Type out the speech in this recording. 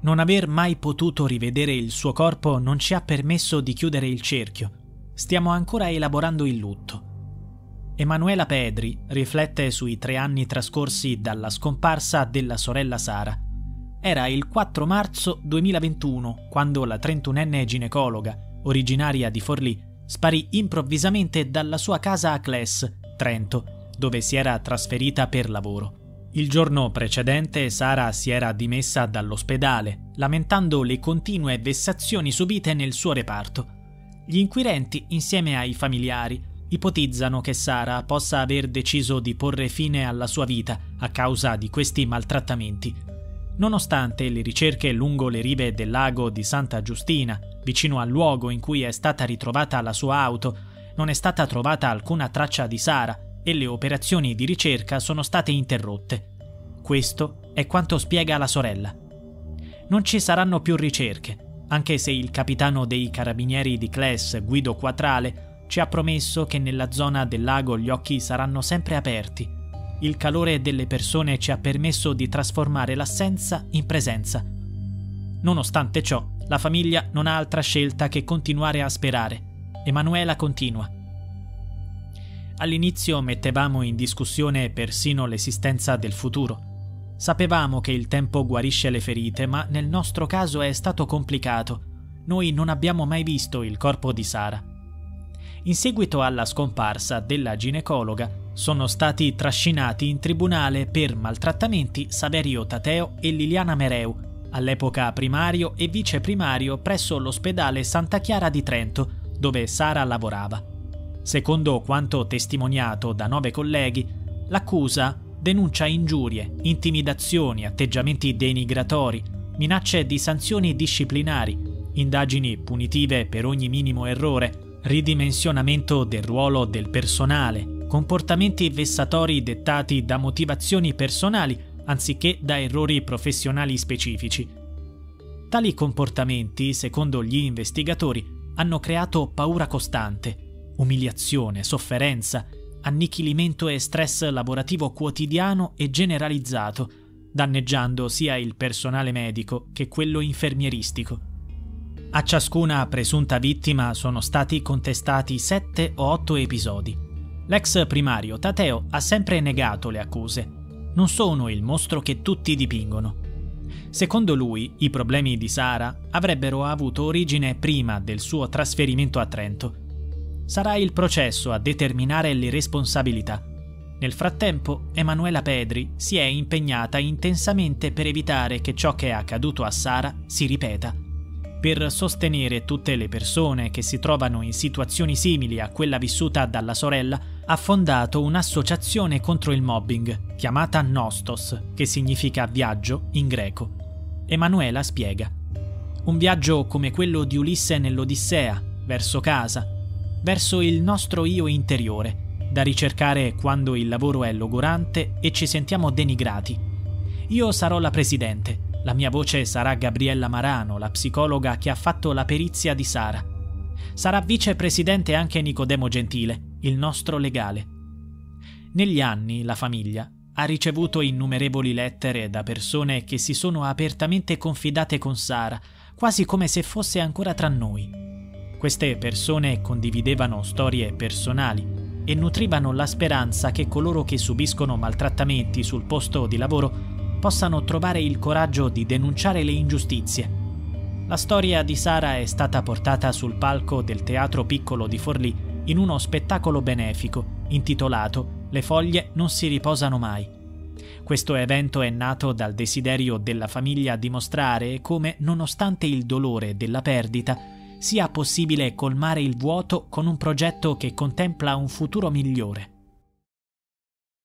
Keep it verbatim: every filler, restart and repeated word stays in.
Non aver mai potuto rivedere il suo corpo non ci ha permesso di chiudere il cerchio. Stiamo ancora elaborando il lutto. Emanuela Pedri riflette sui tre anni trascorsi dalla scomparsa della sorella Sara. Era il quattro marzo duemilaventuno quando la trentunenne ginecologa, originaria di Forlì, sparì improvvisamente dalla sua casa a Cles, Trento, dove si era trasferita per lavoro. Il giorno precedente Sara si era dimessa dall'ospedale, lamentando le continue vessazioni subite nel suo reparto. Gli inquirenti, insieme ai familiari, ipotizzano che Sara possa aver deciso di porre fine alla sua vita a causa di questi maltrattamenti. Nonostante le ricerche lungo le rive del lago di Santa Giustina, vicino al luogo in cui è stata ritrovata la sua auto, non è stata trovata alcuna traccia di Sara e le operazioni di ricerca sono state interrotte. Questo è quanto spiega la sorella. Non ci saranno più ricerche, anche se il capitano dei carabinieri di Cles, Guido Quattrale, ci ha promesso che nella zona del lago gli occhi saranno sempre aperti. Il calore delle persone ci ha permesso di trasformare l'assenza in presenza. Nonostante ciò, la famiglia non ha altra scelta che continuare a sperare. Emanuela continua. All'inizio mettevamo in discussione persino l'esistenza del futuro. Sapevamo che il tempo guarisce le ferite, ma nel nostro caso è stato complicato. Noi non abbiamo mai visto il corpo di Sara. In seguito alla scomparsa della ginecologa, sono stati trascinati in tribunale per maltrattamenti Saverio Tateo e Liliana Mereu, all'epoca primario e vice primario presso l'ospedale Santa Chiara di Trento, dove Sara lavorava. Secondo quanto testimoniato da nove colleghi, l'accusa denuncia ingiurie, intimidazioni, atteggiamenti denigratori, minacce di sanzioni disciplinari, indagini punitive per ogni minimo errore, ridimensionamento del ruolo del personale, comportamenti vessatori dettati da motivazioni personali anziché da errori professionali specifici. Tali comportamenti, secondo gli investigatori, hanno creato paura costante, umiliazione, sofferenza, annichilimento e stress lavorativo quotidiano e generalizzato, danneggiando sia il personale medico che quello infermieristico. A ciascuna presunta vittima sono stati contestati sette o otto episodi. L'ex primario Tateo ha sempre negato le accuse. Non sono il mostro che tutti dipingono. Secondo lui, i problemi di Sara avrebbero avuto origine prima del suo trasferimento a Trento. Sarà il processo a determinare le responsabilità. Nel frattempo, Emanuela Pedri si è impegnata intensamente per evitare che ciò che è accaduto a Sara si ripeta. Per sostenere tutte le persone che si trovano in situazioni simili a quella vissuta dalla sorella, ha fondato un'associazione contro il mobbing, chiamata Nostos, che significa viaggio in greco. Emanuela spiega. Un viaggio come quello di Ulisse nell'Odissea, verso casa, verso il nostro io interiore, da ricercare quando il lavoro è logorante e ci sentiamo denigrati. Io sarò la presidente, la mia voce sarà Gabriella Marano, la psicologa che ha fatto la perizia di Sara. Sarà vicepresidente anche Nicodemo Gentile, il nostro legale. Negli anni la famiglia ha ricevuto innumerevoli lettere da persone che si sono apertamente confidate con Sara, quasi come se fosse ancora tra noi. Queste persone condividevano storie personali e nutrivano la speranza che coloro che subiscono maltrattamenti sul posto di lavoro possano trovare il coraggio di denunciare le ingiustizie. La storia di Sara è stata portata sul palco del Teatro Piccolo di Forlì in uno spettacolo benefico intitolato Le foglie non si riposano mai. Questo evento è nato dal desiderio della famiglia di mostrare come, nonostante il dolore della perdita, sia possibile colmare il vuoto con un progetto che contempla un futuro migliore.